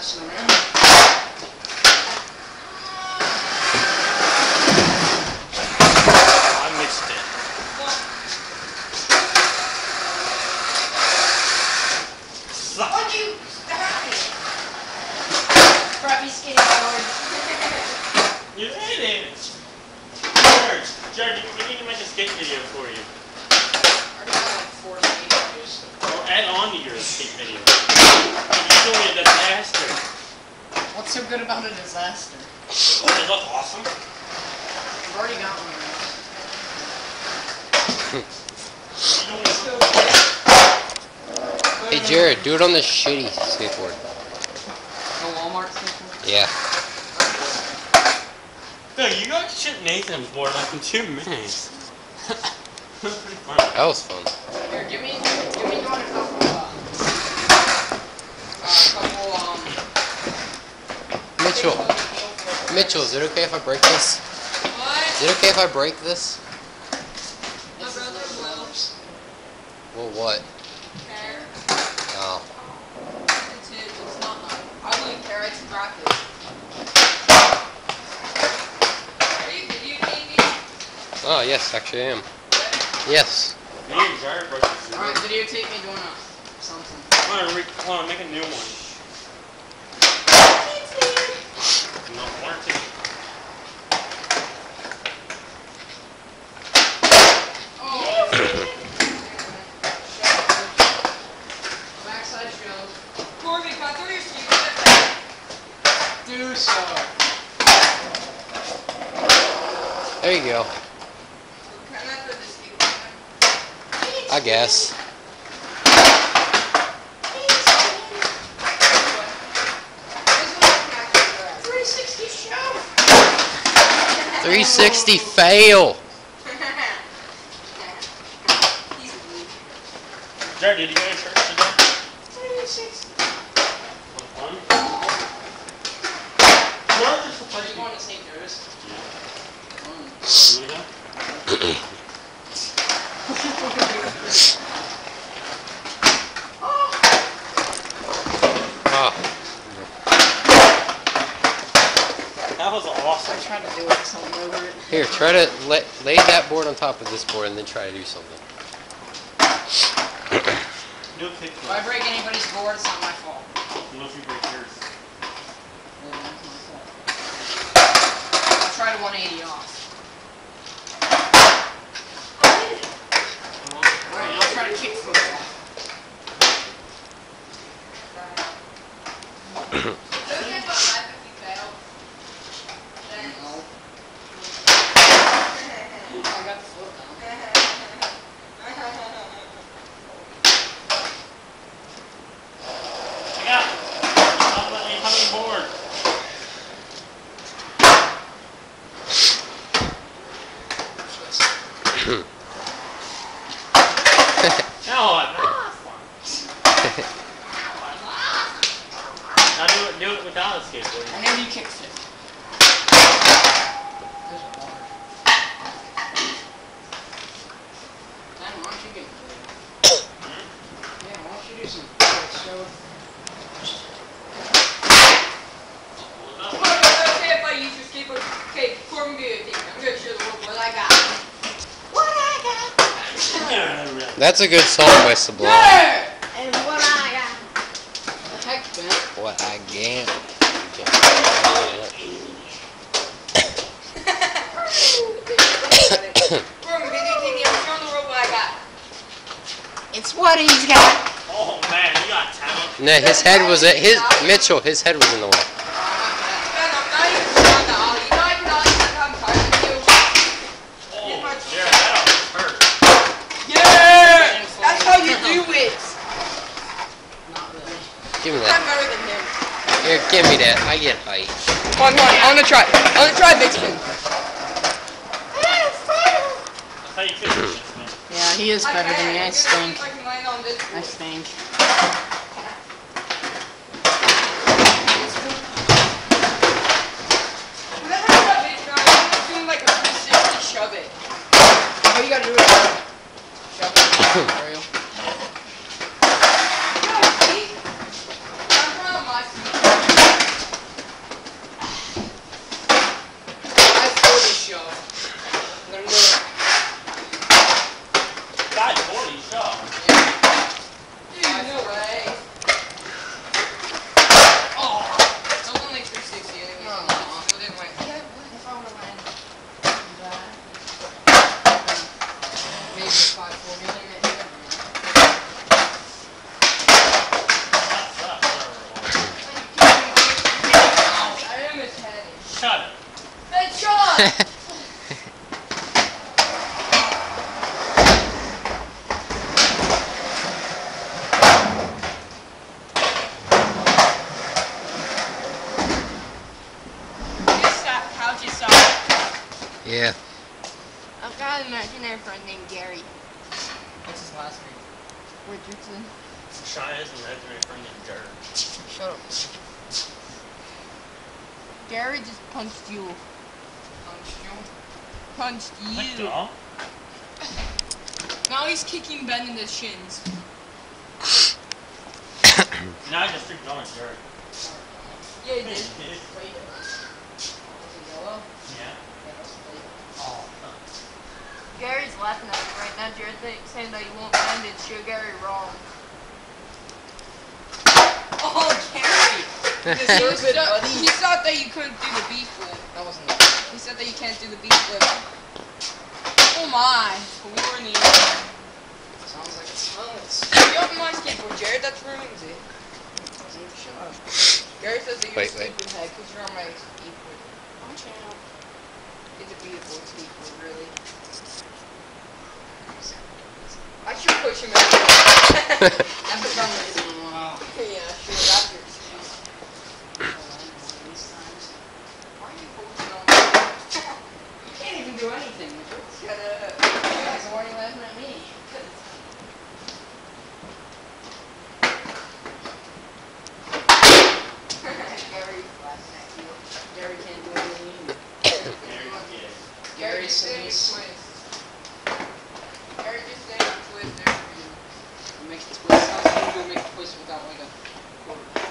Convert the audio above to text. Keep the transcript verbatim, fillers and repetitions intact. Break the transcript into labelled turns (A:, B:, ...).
A: messing around.
B: I mixed it.
A: Why'd you stop it? Crappy skateboard.
B: You hit it! Jared, Jared, we need to make a skate video for you.
A: I already got like four skate videos.
B: Or add on to your skate video. You're doing a disaster.
A: What's so good about a disaster?
B: Oh, that looks awesome.
A: I've already got one of those.
C: Hey Jared, do it on this shitty skateboard.
A: The Walmart skateboard?
C: Yeah.
B: No, you got shit Nathan's board like in two minutes. That's pretty fun.
C: That was fun.
A: Here, give me, give me one a couple, uh, uh, couple, um...
C: Mitchell, Mitchell, is it okay if I break this?
A: What?
C: Is it okay if I break this?
A: My brother will.
C: Well, what?
A: Care.
C: Oh.
A: It's his, it's not mine. I wouldn't care, I can rock it. Are you videotaping?
C: Oh, yes, actually I am. Yes.
B: Me and Jared broke this.
A: Alright, videotape me doing a something.
B: Hold on, re hold on, make a new one. No, one or two.
A: Oh! Backside shows. Corby, can I throw your skateboard at that? Do so.
C: There you go.
A: Can I throw this skateboard?
C: I guess. three sixty fail.
B: Jared, did you go to church today?
A: three sixty.
B: Fun? Jared is the
A: Are
B: place
A: you going to Saint Joe's?
B: Yeah.
A: Mm.
B: You wanna go?
C: Oh.
B: That was awesome.
A: I tried to do it, something over it.
C: Here, try to let, lay that board on top of this board and then try to do something.
B: Do a kick
A: If I break anybody's board, it's not my fault.
B: Unless you break yours.
A: Well, that's my fault. I'll try to one eighty off. Alright, I'll try to kick foot off. No. I got the foot down.
B: I got it. Stop letting me come on board. No, I'm not. Now do it, do it without a skateboard.
A: I know you kick fit. There's water. Dan, why don't you get Yeah, why don't you do some show? Okay, if I use your skateboard. Okay, before we do it, I'm gonna show the world what I got. What I got.
C: That's a good song by Sublime.
A: Yeah! And what I got. The heck, Ben?
C: What I get.
A: It's what he's got.
B: Oh man, you got talent.
C: No, his head was at his Mitchell. His head was in the way.
B: Oh, Jared, that almost hurt.
A: Yeah! That's how you do it. Not really.
C: Give me
A: I'm
C: that.
A: better than him.
C: Here, give me that. I get height.
A: Come on, come on. I'm gonna try. I'm gonna try big spin.
B: That's how you finish this, man.
A: Yeah, he is better than me. I stink. I stink. Shove it. All you gotta do is shove it. For real.
B: Shut up.
D: Headshot! This uh, couch is soft.
C: Yeah.
D: I've got an imaginary friend named Gary.
A: What's his last name?
D: Richardson.
B: Sean has an imaginary friend named Jared.
A: Shut up.
D: Gary just punched you.
A: Punch you.
D: Punched
B: What
D: you.
B: the?
D: Now he's kicking Ben in the shins.
B: Now I just keep going, Jared.
D: Yeah, he did.
A: Wait. Was it yellow?
B: Yeah.
A: Yeah, that's late. Oh.
D: Gary's laughing at me right now. Jared thinks saying that you won't find it. Show Gary wrong.
A: Oh, Gary!
D: He,
A: You're
D: was
A: good,
D: so-
A: buddy.
D: he thought that you couldn't do the B flip.
A: That wasn't
D: He said that you can't do the B flip. Oh my. Warning.
A: Sounds like it smells.
D: You open my skateboard, Jared. That ruins it.
A: Shut up.
D: Gary says that you're
C: Wait,
D: a
C: wait.
D: stupid head because you're on my skateboard.
A: Punch out.
D: It's a beautiful skateboard, really. I should push him out.
A: I've been done this in a while.
D: Yeah, sure. That's your excuse.
A: These times.
D: Why are you pushing on me?
A: You can't even do anything.
D: Shut up.
A: You guys are already laughing at me.
D: Gary's laughing at you.
A: Gary can't do anything.
B: Jared's gay.
A: Gary
D: just did a
A: says,
D: twist. Gary just did a twist there for you.
A: make the twist. I was gonna go make the twist without like a quarter.